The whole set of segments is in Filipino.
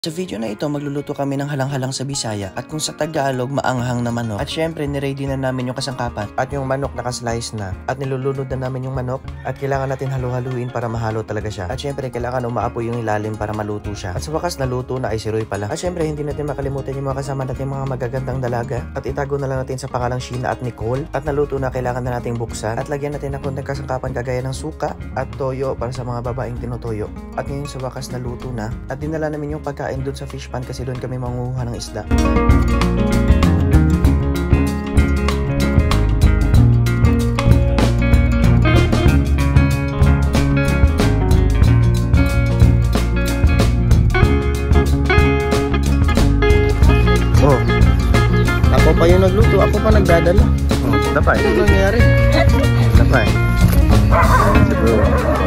Sa video na ito, magluluto kami ng halang-halang sa Bisaya at kung sa Tagalog, maanghang na manok. At syempre, niready na namin yung kasangkapan at yung manok nakaslice na. At nilulunod na namin yung manok at kailangan natin halu-haluin para mahalo talaga siya. At syempre, kailangan umaapoy yung ilalim para maluto siya. At sa wakas, naluto na ay si Roy pala. At syempre, hindi natin makalimutan yung mga kasama natin mga magagandang dalaga. At itago na lang natin sa pangalang Sheena at Nicole. At naluto na, kailangan na nating buksan. At lagyan natin ng konting kasangkapan kagaya ng suka at toyo para sa mga babaeng tinutoyo. At ngayon sa wakas, naluto na. At dinala namin yung pagkain doon sa fish pan kasi doon kami manguha ng isda. Oh, ako pa yung nagluto, ako pa nagdadala. Oh, tapay. Ano nangyari? Tapay. Siguro.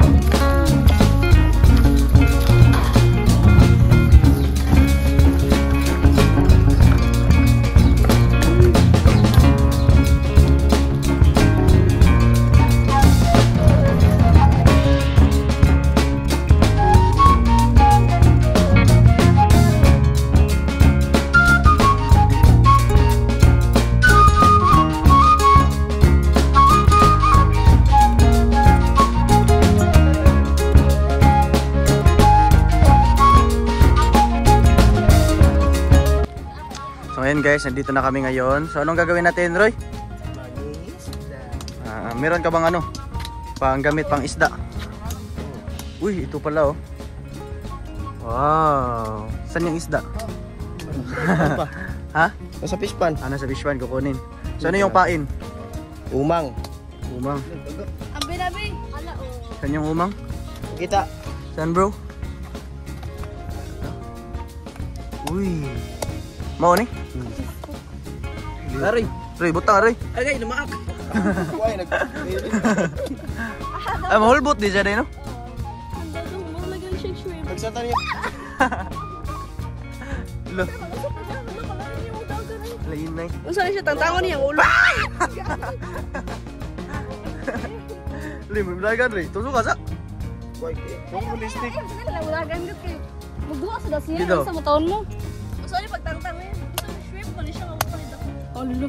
Ayan guys, nandito na kami ngayon. So anong gagawin natin, Roy? Meron ka bang ano? Pang gamit pang isda? Uy, ito pala oh. Wow. Saan yung isda? Ha? Nasa fish pan. Nasa fish pan, kukunin. So ano yung pain? Umang. Umang. Abi-abi. Saan yung umang? Kita. Saan bro? Uy. Mau ni? Roy. Roy, butang Roy. Agay, lumaak. Why nag? Ay, mahulbot di siya din, no? Nagsata niya. Lo. Lainay. Unsa siya tangtangon niya ulo? Li, may blagan Roy. Tulo ka sa. Why? Kung listik. Ulagan gud kay. Magduwa sa dasiya Dito. sa mataon mo. Unsa ni pagtangtang niya? Shrimp pa ni siya makukulit ako. Oh, lulu.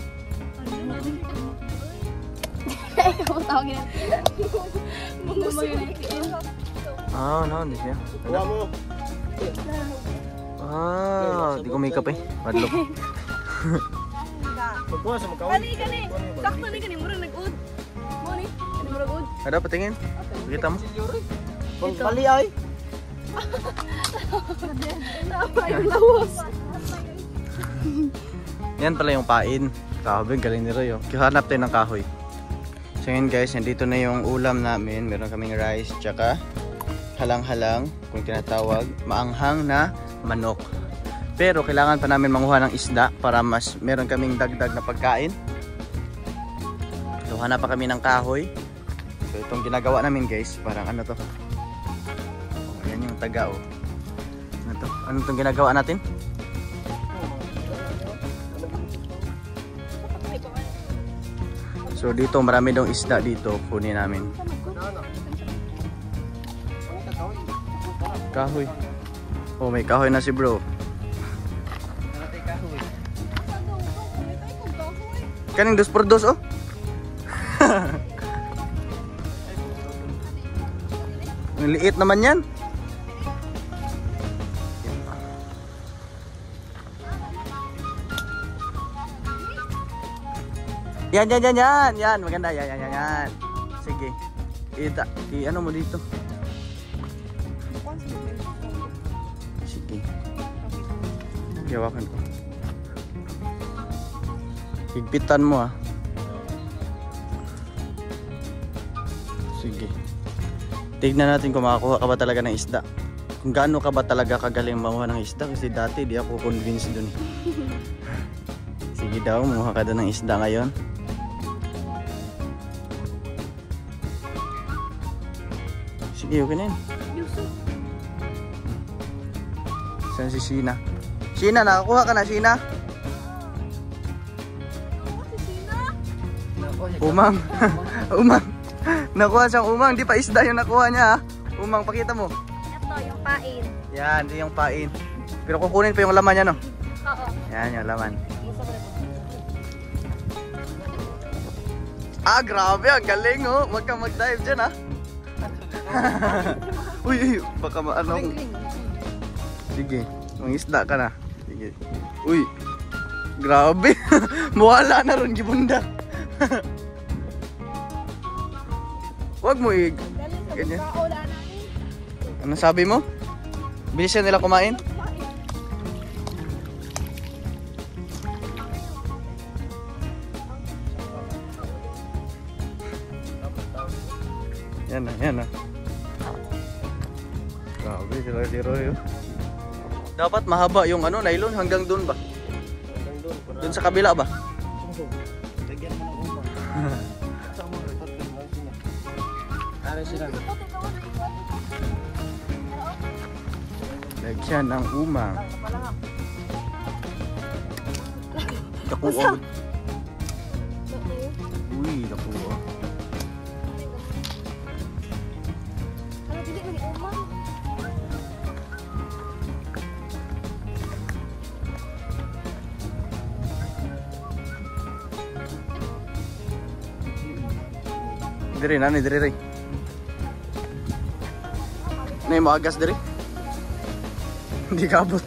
Ano tawagin? Munguso yun. No, hindi siya. Kuha mo. Di ko makeup eh. Madlok. Magkuha sa makaw. Kani. Sakto ni kani murag nag-ud. Mo ni, kani murag ud. Ada patingin. Kita mo. Kung pali ay. Apa yung lawas? Yan pala yung pain. Kahoy, galing ni Roy. Kihanap tayo ng kahoy. So yun guys, nandito na yung ulam namin. Meron kaming rice, tsaka halang-halang, kung tinatawag, maanghang na manok. Pero kailangan pa namin manguha ng isda para mas meron kaming dagdag na pagkain. So hanap pa kami ng kahoy. So itong ginagawa namin guys, parang ano to. Yan yung taga oh. Ano to? Ano itong ginagawa natin? So dito marami daw isda dito, kunin namin. Kahoy. Oh, may kahoy na si bro. Kaning 2x2 oh. Ang liit naman yan. Yan. Maganda. Yan. Sige. Ano mo dito? Sige. Gawakan ko. Higpitan mo ah. Sige. Tignan natin kung makakuha ka ba talaga ng isda. Kung gaano ka ba talaga kagaling manguha ng isda. Kasi dati di ako convinced dun. Sige daw, manguha ka doon ng isda ngayon. Sige, okay na yun. Saan si Sheena? Sheena, nakakuha ka na, Sheena? Umang. Umang. Nakuha siyang umang. Di pa isda yung nakuha niya. Umang, pakita mo. Ito yung pain. Yan, di yung pain. Pero kukunin pa yung laman niya, no? Oo. Yan yung laman. Ah, grabe, ang galing, oh. Huwag kang mag-dive dyan, ah. Uy, baka maano. Sige, mangisda ka na. Sige. Uy, grabe. Mawala na ron, gibunda. Huwag mo ganyan. Ano sabi mo? Bilisan nila kumain? Yan na, yan na. Grabe, si Roy. Dapat mahaba yung ano, nylon hanggang doon ba? Hanggang doon. Doon sa kabila ba? Lagyan mo ng umang. Sama na tatlo lang sila. Ano sila? Lagyan ng umang. Dakuha. Uy, dakuha. Ano, dili mo ni umang. Diri na, diri rin. Nay mo agas diri. Hindi kabot.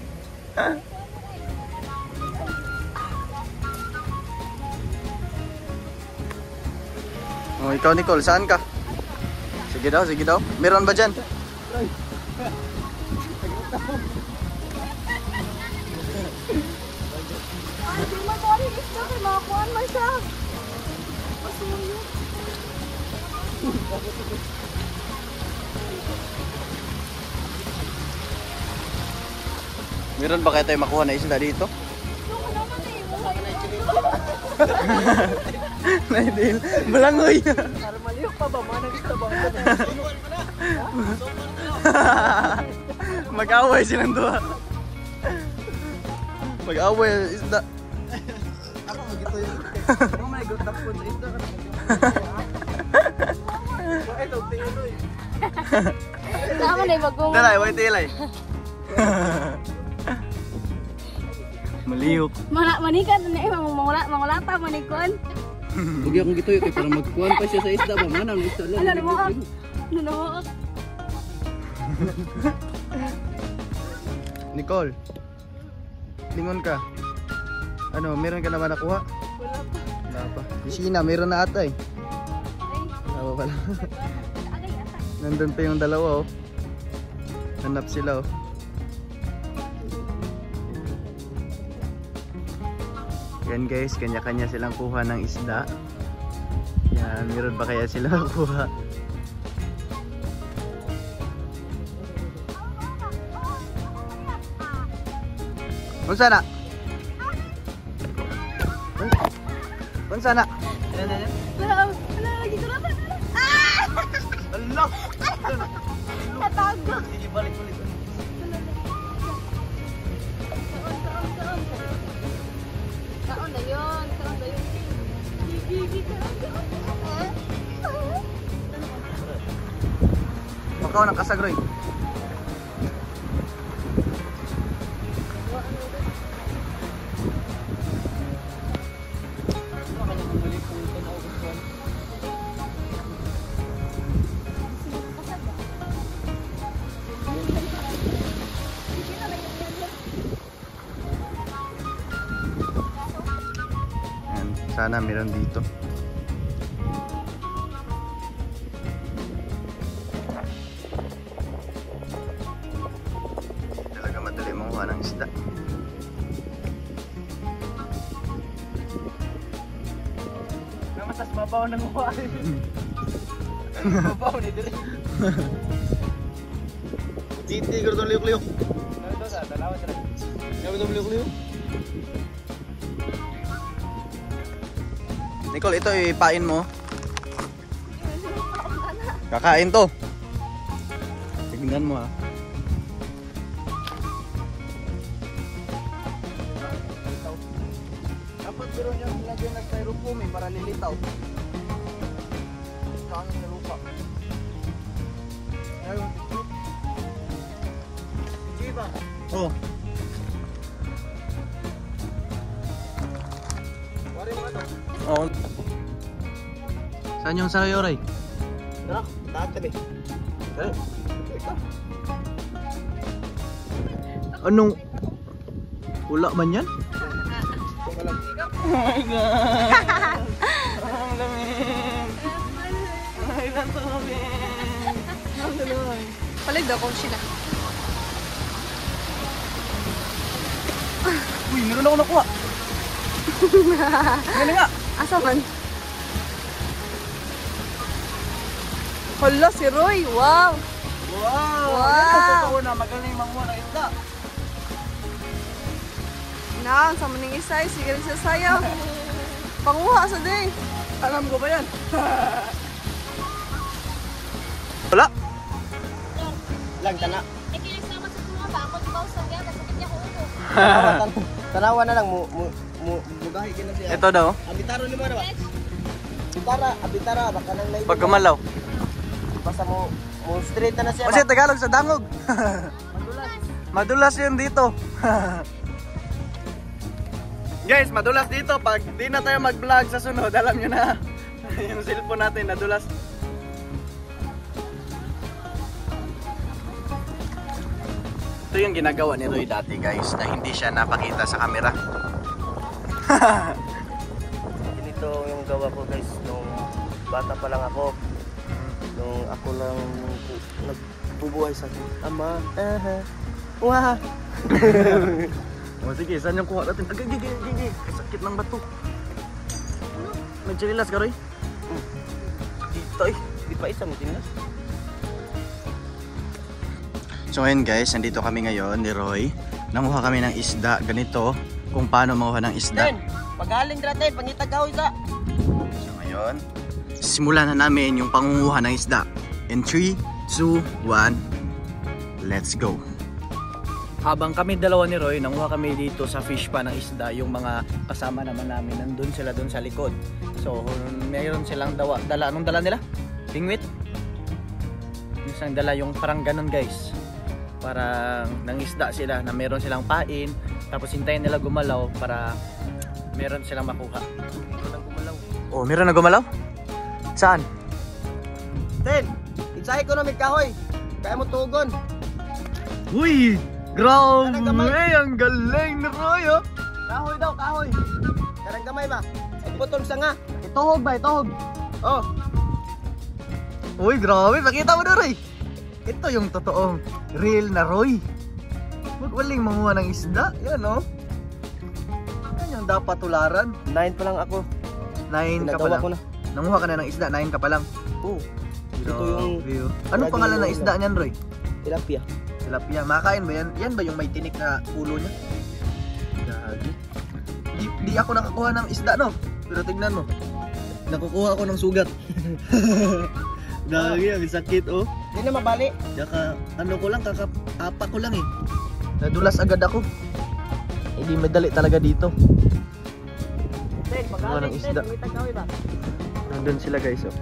Oh, ikaw Nicole, saan ka? Sige daw, sige daw. Meron ba dyan? Ay, di mo dali isda kay makakuan man siya. Pasuyo. Meron ba kaya tayo makuha na isda dito? Naidil, malangoy. Maliyok pa ba? Manang gusto ba? Mag-away silang dua. Mag-away isda. Ako magito yun. Oh my God, tapos sa isda ka na. Ito, tingin mo eh. Tama na yung magong. Dalay, way tilay. Maliyok. Manikan na eh, mangulata, manikon. Huwag akong gito yun, para magkuhan pa siya sa isda ba? Manang isda lang. Ano mo? Ano mo? Nicole, lingon ka. Ano, meron ka naman nakuha? Wala pa. Wala pa. Si Sheena, meron na ata eh. Ay, Wala pa pala. agay ata. Nandun pa yung dalawa oh. Hanap sila oh. Yan guys, kanya-kanya silang kuha ng isda. Yan, meron ba kaya sila kuha? Unsa na? Unsa na? Wala lagi ko na. Ah! Allah! Natago. Sige, balik. Kaon na yun. Gigi, kaon. Makaw ng kasagroy. Yan, sana meron dito. Talaga madali makuha ng isda. Masas babaw ng uwa. Babaw ni Diri. Titi, ko itong liuk-liuk. Ano sa dalawa sila? Sabi itong liuk-liuk. Nicole, ito ipain mo. Kakain to. Tignan mo ha. Dapat pero niya lagyan ng styrofoam eh, para lilitaw. Saan sa lupa? Ayun, Chiba. Oh, Oh. Saan yung sayo, Ray? Tara, taas kami. Eh? Anong? Wala man yan? Ito lang. Oh my God! Ang lamig! Ay, lang ito lamig! Ang lamig! Palig daw kung sila. Uy, meron ako nakuha! Gani nga! Asa man? Hala, si Roy! Wow! Wow! Wow! Yan ang totoo na magaling manguha ng isda. Nang, sa maning isay, sige rin siya sayaw. Panguha sa day. Alam ko ba yan? Wala! Lang, tana. Eh, kinis naman sa tuwa ba? Ako dibaw sa kaya, masakit niya ko ulo. Tanawa na lang, mugahi ka na siya. Ito daw. Abitaro ni Mara ba? Abitara, baka nang lain. Pag gumalaw. Basta mo straight na siya. Kasi Tagalog sa dangog. Madulas yun dito. Guys, madulas dito. Pag di na tayo mag-vlog sa sunod, alam nyo na. Yung cellphone natin, nadulas. Ito yung ginagawa ni Roy dati, guys, na hindi siya napakita sa camera. Ganito yung gawa ko, guys, nung bata pa lang ako. Nung ako lang nagbubuhay sa akin. Ama, wah. O sige, saan yung kuha natin? Agay, sakit ng bato. Nagchililas ka, Roy? Dito eh. Di pa isang tinas. So ngayon guys, nandito kami ngayon ni Roy. Nanguha kami ng isda, ganito kung paano manguha ng isda. Den, pagaling gratin, pangitagaw isa. So ngayon, simulan na namin yung pangunguha ng isda. In 3, 2, 1, let's go! Habang kami dalawa ni Roy, nanguha kami dito sa fish pa ng isda. Yung mga kasama naman namin, nandun sila dun sa likod. So mayroon silang dala. Anong dala nila? Pingwit? Isang dala yung parang ganun guys. Parang nangisda sila na meron silang pain. Tapos hintayin nila gumalaw para meron silang makuha. Meron gumalaw. Oh, meron na gumalaw? Saan? Den, insahe ko na may kahoy. Kaya mo tugon. Uy! Grabe! Anong gamay? Ang galing ni Roy oh! Kahoy daw, kahoy. Karang gamay ba? Ay putol sa nga. Ituhog ba? Ituhog! Oh, Uy, grabe! Pakita mo na Roy! Ito yung totoong real na Roy. Magwaling manguha ng isda. Yan oh. Yan yung dapat tularan. 9 pa lang ako. 9 ka pa Pinagawa lang. ko na. Nanguha ka na ng isda, 9 ka pa lang. Oh, ito Grabe, yung oh. Anong pangalan ng isda niyan, Roy? tilapia. Tilapia. Makain ba yan? Yan ba yung may tinik na ulo niya? Gagi. Di ako nakakuha ng isda, no? Pero tignan mo. Nakukuha ako ng sugat. Gagi, ang sakit, oh. Hindi na mabali. Ano ko lang, kakapa ko lang eh. Nadulas agad ako. Hindi madali talaga dito. Den, Wala pagaling ng isda. Den, may tagawin ba? Nandun sila guys, oh.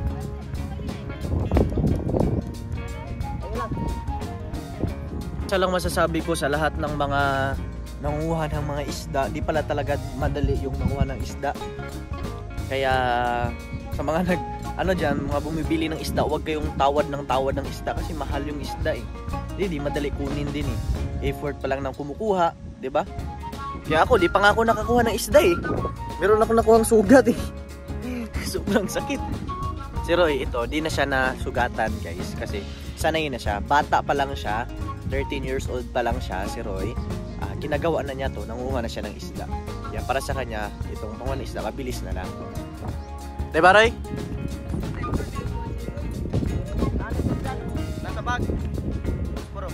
Ayun lang. Isa lang masasabi ko sa lahat ng mga nanguha ng mga isda, di pala talaga madali yung nanguha ng isda. Kaya sa mga mga bumibili ng isda, huwag kayong tawad ng isda kasi mahal yung isda eh. Di madali kunin din eh. Effort pa lang ng kumukuha, di ba? Kaya ako, di pa nga ako nakakuha ng isda eh. Meron ako nakuhang sugat eh. Sobrang sakit. Si Roy, ito, di na siya nasugatan guys kasi sanay na siya. Bata pa lang siya, 13 years old pa lang siya si Roy. Ginagawa na niya to, nanguha na siya ng isda. Kaya para sa kanya, itong panguha ng isda, mabilis na lang. Diba Roy? Nasa bag. Puro.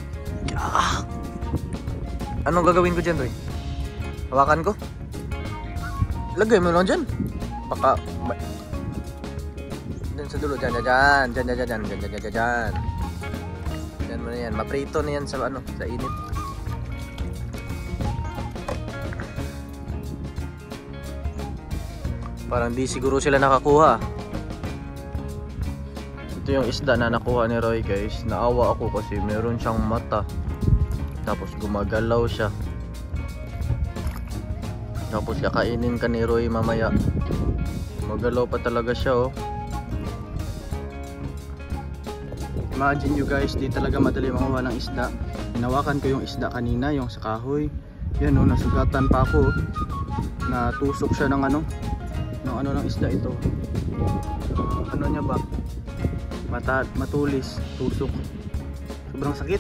Anong gagawin ko dyan, Roy? Hawakan ko? Lagay mo lang dyan. Baka... Dyan sa dulo, dyan. Dyan mo na yan. Maprito na yan sa sa init. Parang di siguro sila nakakuha. Ito yung isda na nakuha ni Roy guys. Naawa ako kasi meron siyang mata. Tapos gumagalaw siya. Tapos kakainin ka ni Roy mamaya. Magalaw pa talaga siya, oh. Imagine nyo guys, di talaga madali manguha ng isda. Hinawakan ko yung isda kanina, yung sa kahoy. Yan, oh, nasugatan pa ako, oh. Natusok siya ng ano ng isda ito. Ano niya ba? Matulis, tusok. Sobrang sakit.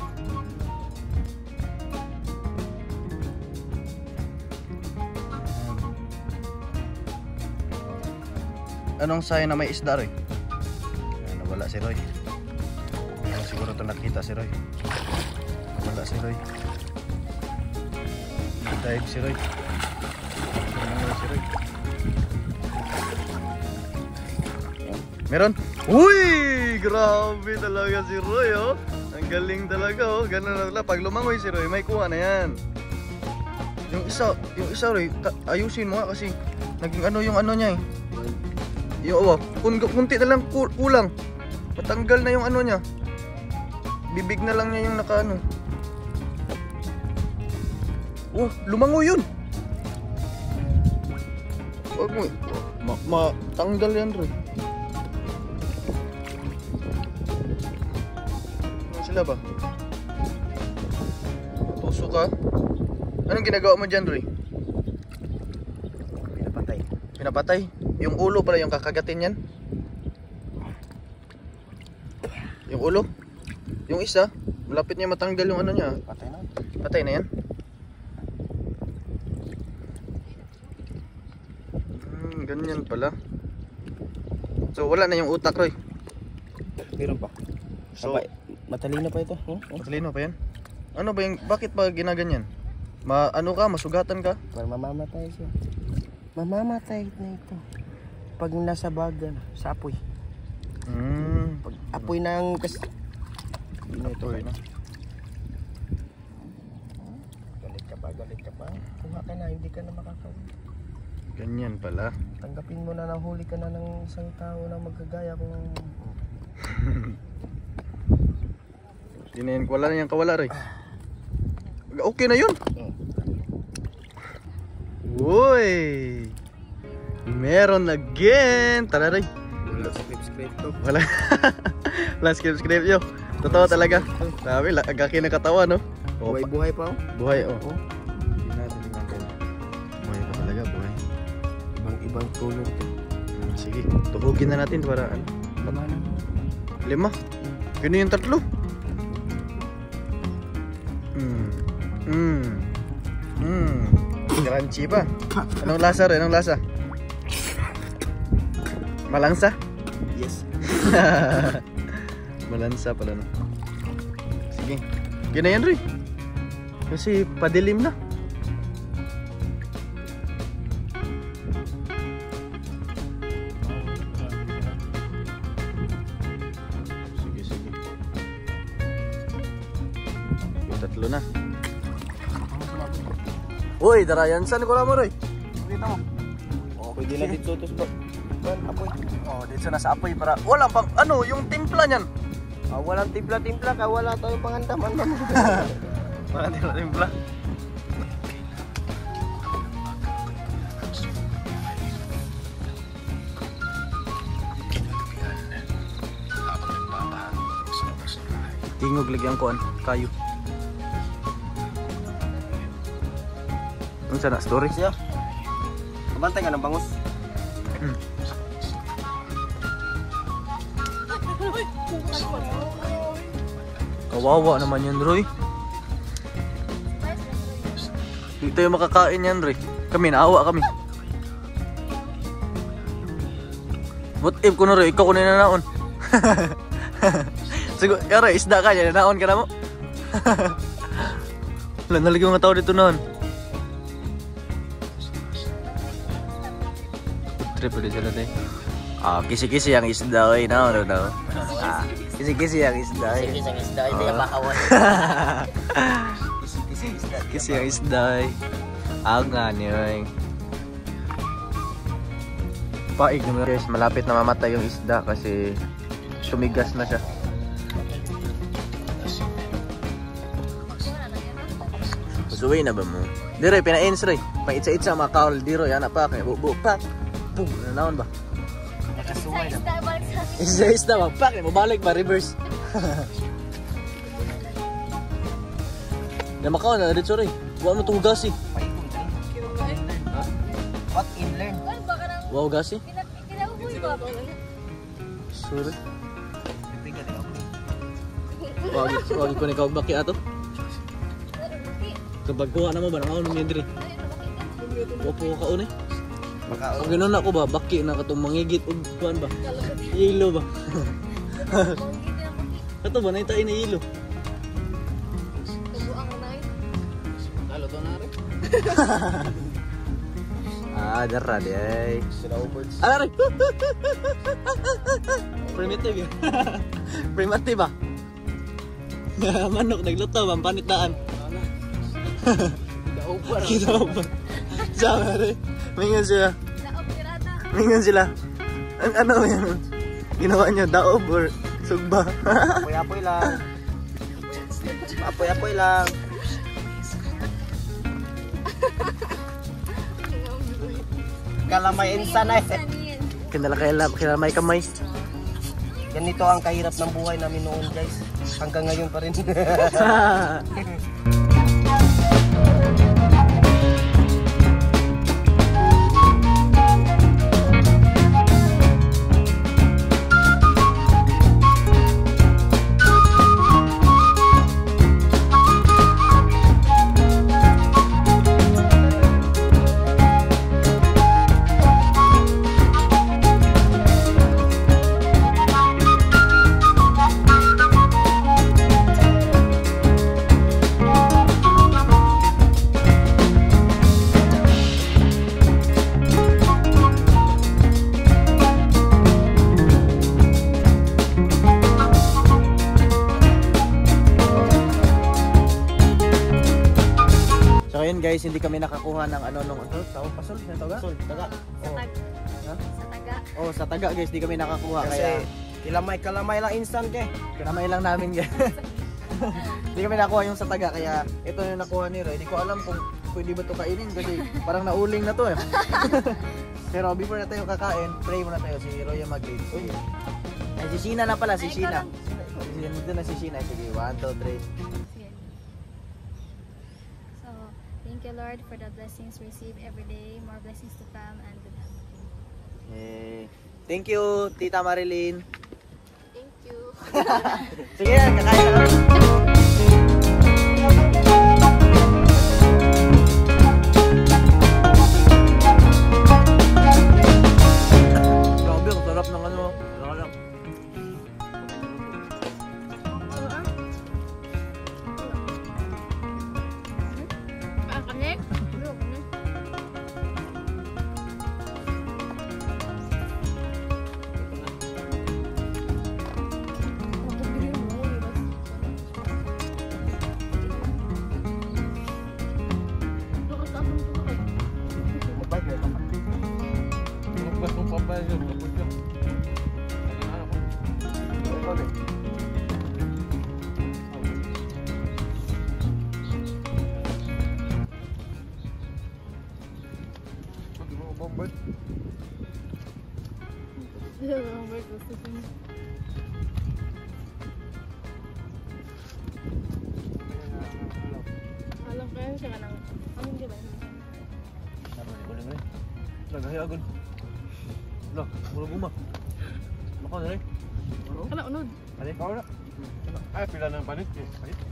Anong sign na may isda, Roy? Nawala si Roy. Siguro ito nakita si Roy. Nawala si Roy. Nag-dive si Roy. Nawala si Roy. Meron? Uy! Grabe talaga si Roy, oh. Ang galing talaga, oh. Ganun na talaga. Pag lumangoy si Roy, may kuha na yan. Yung isa Roy, ayusin mo nga kasi naging ano yung ano niya, eh. Yung kunti na lang kulang. Matanggal na yung ano niya. Bibig na lang niya yung nakaano. Oh, lumangoy yun. Wag mo. Matanggal yan, Roy. Ano sila ba? Tusok ka? Anong ginagawa mo dyan, Roy? Pinapatay? Yung ulo pala yung kakagatin yan? Yung ulo? Yung isa? Malapit niya matanggal yung ano niya. Patay na yan? Ganyan pala. So wala na yung utak, Roy? Meron pa. So, matalino pa ito. Matalino pa yan? Ano ba yung, bakit ba ginaganyan? Ano ka? Masugatan ka? Para mamamatay siya. Mamamatay na ito. Pag nasa baga na, sa apoy. Pag apoy ng Apoy na. Galit ka pa. Kuha ka na, hindi ka na makakawin. Ganyan pala. Tanggapin mo na, huli ka na ng isang tao na magkagaya kung... Dinayin ko wala na yung kawala, Roy. Okay na yun. Uy! Meron again! Tara, Roy. Wala subscribe to. Wala. Last subscribe yo. Totoo talaga. Sabi, agaki na katawa, no? Buhay pa, oh. Buhay, oh. Buhay pa talaga, buhay. Ibang color to. Sige, tuhugin na natin para ano. 5. Gano yung 3. Crunchy pa. Anong lasa, Roy? Anong lasa? Malangsa? Yes. Malansa pala, no? Sige. Ganayan, Roy. Kasi padilim na. Sige. Yung 3 na. Uy, darayan. Saan ko lang mo, Roy? Dito mo. Okay, di na dito to sa apoy. Oh, dito na sa apoy para wala pang ano, yung timpla niyan. Walang timpla-timpla ka, wala tayong pangandaman. Walang timpla. Tingog lagyan ko kayo. Ano sana story? Siya. Kabantay ka ng bangus. Kawawa naman yan, Roy. Hindi tayo makakain yan, Roy. Kami, naawa kami. What if kuno, Roy, ikaw kunin na naon. Siguro, Roy, isda ka niya, naon ka na mo. Wala, nalagay mga tao dito noon. Trip ulit sila tayo. Kisi-kisi ang isda, oy, naon daw. Kisi-kisi ang isda. Kisi ang isda, hindi ka makawan. Kisi ang isda. Angan yun. Paig naman guys, malapit na mamatay yung isda kasi sumigas na siya. Usuwi na ba mo? Di Roy, pina-ins Roy. Pang itsa-itsa mga kaul di Roy, anak pa. Kaya buo pak. Boom, nanaon ba? Nakasuway na. Isda, balik sa akin. Isda ba? Pak, mabalik ba? Reverse. Na makaw na dito rin. Wa mo tong gas eh. What inland? Ano ba ka nang... Wow gas eh. Kinabubuhay ba ako? Sorry. Wagi ko ni kawag baki ato. Kapag kuha na mo ba nang ako nung diri. Wapo ka una eh. Ang ganoon ako ba baki na katong mangigit og kuan ba? Yelo ba? Kato ba naitain na yelo? Halo to na rin. Darra di ay. Snowbirds. Ala rin. Primitive yun. Primitive ba? Manok nagluto ba? Panitaan. Kita ba? Sama rin. Mingan sila. Daog pirata. Mingan sila. Ano yan? Ginawa niya daob or sugba. Apoy-apoy lang. Apoy-apoy lang. Kalamay insan eh. Kinala may kamay. Ganito ang kahirap ng buhay namin noon guys. Hanggang ngayon pa rin. Guys, hindi kami nakakuha ng ano nung pasol na taga? Taga. Sa taga. Oh, sa taga guys, hindi kami nakakuha Kasi kaya kalamay lang instant eh. kinamay lang namin guys. Hindi kami nakuha yung sa taga kaya ito yung nakuha ni Roy. Hindi ko alam kung pwede ba ito kainin kasi parang nauling na to eh. Pero before na tayo kakain, pray muna tayo si Roy yung mag-lead. Ay, si Sheena na pala, si Ay, Sheena. parang- Dito na si Sheena. Sige, 1, 2, 3. So, thank you Lord for the blessings we receive every day. More blessings to come and good health. Thank you, Tita Marilyn. Thank you. Sige, kakain na kami. Grabe, ang sarap ng ano. Kanik? Alam ko yun siya ka nang... Amin di ba? Nagahiagon. Lah, mula guma. Maka na rin. Kala unod. Ano? Ay, pila ng panit eh.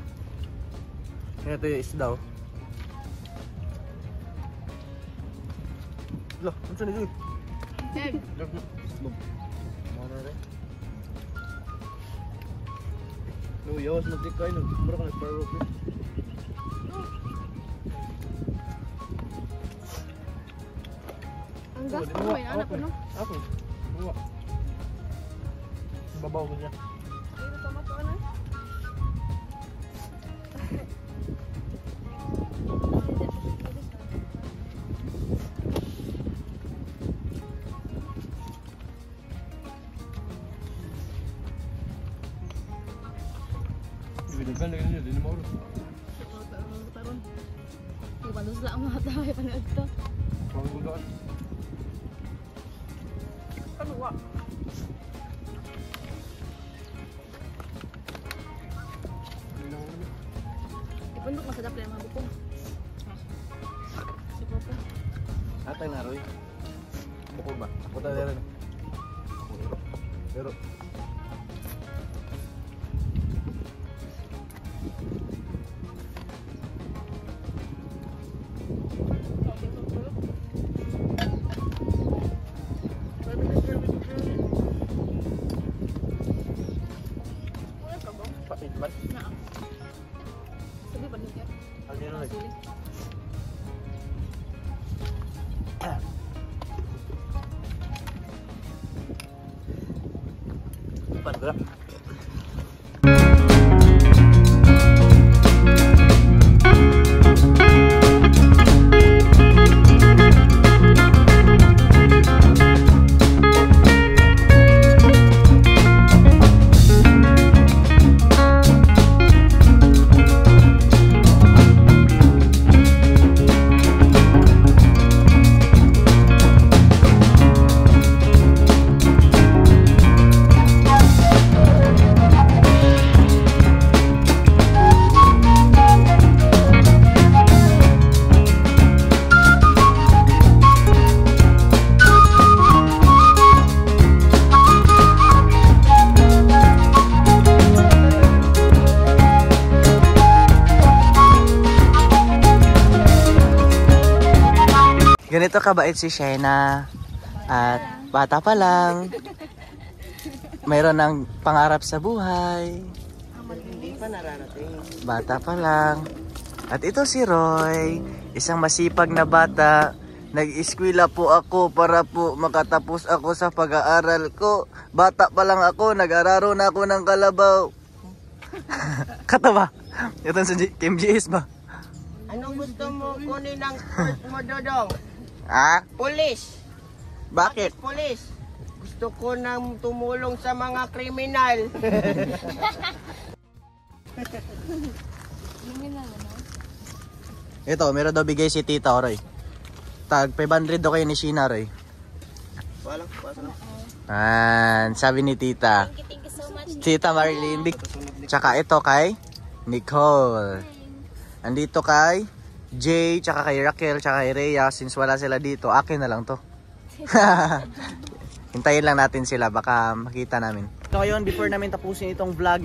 Ito yung isda. Lah, ano siya nito? Egg. Maka na rin. No, yawas mag-tikay no. Mura ka nag-fire rope. Ang gas ko may anak ko no? Ako. Buwa. Babaw ko niya. Dito tama ko na. Bidugan lagi niya, di mo ulo. Taron. Di ba sila ang mga tao ay panood to? Panggulaan. Ano wa? Patay na, Roy. Bukod ba? Patay na rin. Pero... Pakit ba? Sabi ba niya? Ano yun, Roy? Padra. Ganito kabait si Shena at bata pa lang. Mayroon ng pangarap sa buhay. Hindi pa nararating. Bata pa lang. At ito si Roy, isang masipag na bata. Nag-eskwela po ako para po makatapos ako sa pag-aaral ko. Bata pa lang ako, nag-araro na ako ng kalabaw. Kata ba? Ito sa KMGS ba? Anong gusto mo kunin ng course mo, Dodong? Ah? Pulis. Bakit? Pulis. Gusto ko nang tumulong sa mga kriminal. Ito, meron daw bigay si Tita Roy. Tag 500 daw kayo ni Sheena, Roy. Walang, Sabi ni Tita. Thank you so much. Tita Marilyn. Tsaka ito kay Nicole. Andito kay Jay, tsaka kay Raquel, tsaka kay Rhea. Since wala sila dito, akin na lang to. Hintayin lang natin sila, baka makita namin. So ngayon, before natin tapusin itong vlog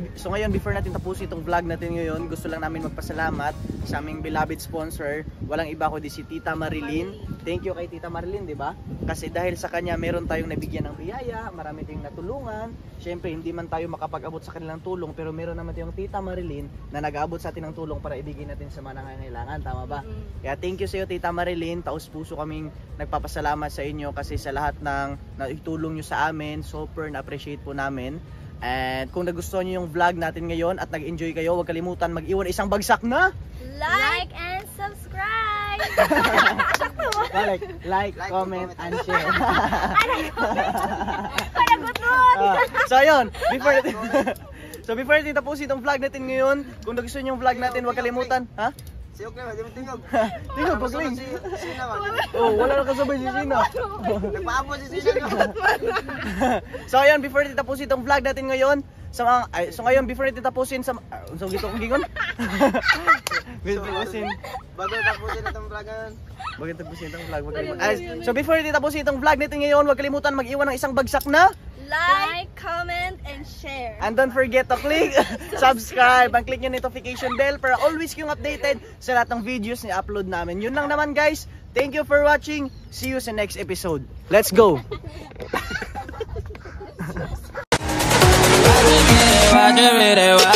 natin ngayon, gusto lang namin magpasalamat sa aming beloved sponsor. Walang iba kundi si Tita Marilyn. Thank you kay Tita Marilyn, di ba? Kasi dahil sa kanya, meron tayong nabigyan ng biyaya, marami tayong natulungan. Siyempre, hindi man tayo makapag-abot sa kanilang tulong, pero meron naman tayong Tita Marilyn na nag-aabot sa atin ng tulong para ibigay natin sa mga nangangailangan. Tama ba? Kaya thank you sa iyo, Tita Marilyn. Taos puso kaming nagpapasalamat sa inyo kasi sa lahat ng naitulong nyo sa amin, super na-appreciate po namin. And kung nagustuhan nyo yung vlog natin ngayon at nag-enjoy kayo, huwag kalimutan mag-iwan isang bagsak na Like and subscribe! like, comment, and share. So ayun, before natin tapusin itong vlog natin ngayon, kung nagustuhan nyo yung vlog natin, huwag kalimutan. Ha? Siyok na, di mo tingog. Tingog, pagling. Sina man. Oh, wala na kasabay si Sheena. Nagpaabot si Sina. So ayun, before natin tapusin itong vlog natin ngayon, so ngayon before natin tapusin sa so gito kong gingon. Bago tapusin itong vlogan. Bago tapusin itong vlog, so before natin tapusin itong vlog natin ngayon, huwag kalimutan mag-iwan ng isang bagsak na Like, comment, and share. and don't forget to click subscribe and click yung notification bell para always kayong updated sa lahat ng videos na upload namin. Yun lang naman guys. Thank you for watching. See you sa next episode. Let's go. Roger it,